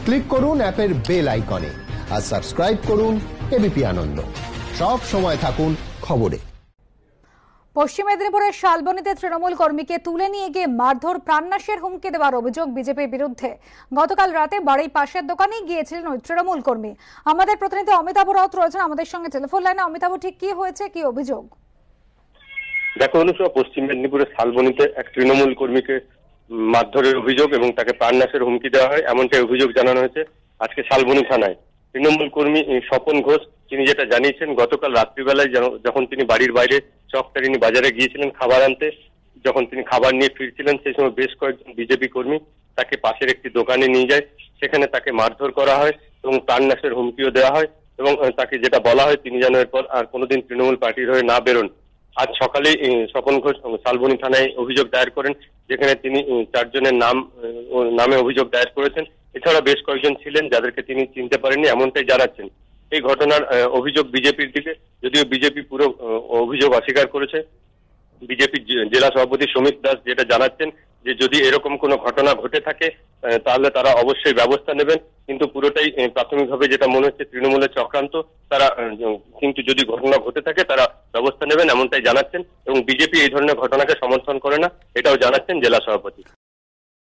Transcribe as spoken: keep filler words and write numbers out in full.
Click করুন অ্যাপের bell আইকনে আর সাবস্ক্রাইব করুন এবিপি আনন্দ। সব সময় থাকুন খবরে। পশ্চিম মেদিনীপুরের শালবনীতে তৃণমূল কর্মীকে তুলে নিয়ে গিয়ে মারধর, প্রাণনাশের হুমকি দেওয়ার অভিযোগ বিজেপির বিরুদ্ধে। গতকাল রাতে বাড়ির পাশের দোকানেই গিয়েছিলেন ওই তৃণমূল কর্মী। আমাদের প্রতিনিধি অমিতাভ রাউত রয়েছেন আমাদের সঙ্গে টেলিফোন লাইনে। অমিতাভ, ঠিক কি হয়েছে, কি অভিযোগ? দেখো অনুষ্কা, পশ্চিম মেদিনীপুরের শালবনীতে এক তৃণমূল কর্মীকে মারধরের অভিযোগ এবং তাকে প্রাণনাশের হুমকি দেওয়া হয় এমনটাই অভিযোগ জানানো হয়েছে আজকে শালবনী থানায়। তৃণমূল কর্মী স্বপন ঘোষ তিনি যেটা জানিয়েছেন, গতকাল রাত্রিবেলায় যখন তিনি বাড়ির বাইরে চকটারিনী বাজারে গিয়েছিলেন খাবার আনতে, যখন তিনি খাবার নিয়ে ফিরছিলেন সেই সময় বেশ কয়েকজন বিজেপি কর্মী তাকে পাশের একটি দোকানে নিয়ে যায়। সেখানে তাকে মারধর করা হয় এবং প্রাণনাশের হুমকিও দেওয়া হয় এবং তাকে যেটা বলা হয় তিনি যেন এরপর আর কোনোদিন তৃণমূল পার্টির হয়ে না বেরোন। আজ সকালে স্বপন ঘোষ শালবনী থানায় অভিযোগ দায়ের করেন, যেখানে তিনি চারজনের নাম নামে অভিযোগ দায়ের করেছেন। এছাড়া বেশ কয়েকজন ছিলেন যাদেরকে তিনি চিনতে পারেননি এমনটাই জানাচ্ছেন। এই ঘটনার অভিযোগ বিজেপির দিকে, যদিও বিজেপি পুরো অভিযোগ অস্বীকার করেছে। বিজেপির জেলা সভাপতি সমীর দাস যেটা জানাচ্ছেন যে যদি এরকম কোনো ঘটনা ঘটে থাকে তাহলে তারা অবশ্যই ব্যবস্থা নেবেন, কিন্তু পুরোটাই প্রাথমিকভাবে যেটা মনে হচ্ছে তৃণমূলের চক্রান্ত। তারা কিন্তু যদি ঘটনা ঘটে থাকে তারা ব্যবস্থা নেবেন এমনটাই জানাচ্ছেন এবং বিজেপি এই ধরনের ঘটনাকে সমর্থন করে না এটাও জানাচ্ছেন জেলা সভাপতি।